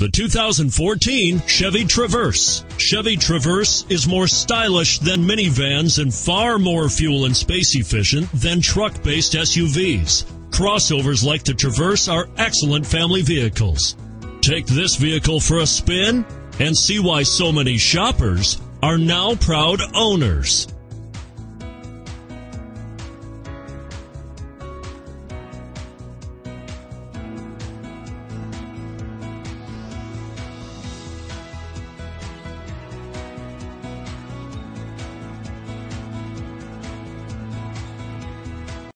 The 2014 Chevy Traverse. Chevy Traverse is more stylish than minivans and far more fuel and space efficient than truck-based SUVs. Crossovers like the Traverse are excellent family vehicles. Take this vehicle for a spin and see why so many shoppers are now proud owners.